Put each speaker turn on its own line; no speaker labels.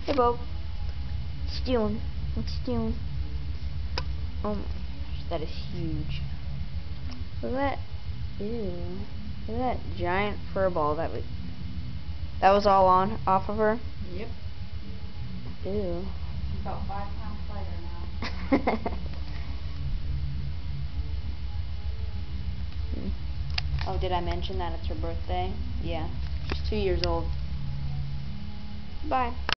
Hey, Bo. What you doing? What you doing? Oh my gosh, that is huge. Look at that. Ew. Look at that giant fur ball that was all on off of her.
Yep.
Ew.
She's about 5 pounds lighter now.
Oh, did I mention that it's her birthday? Yeah. She's 2 years old. Bye.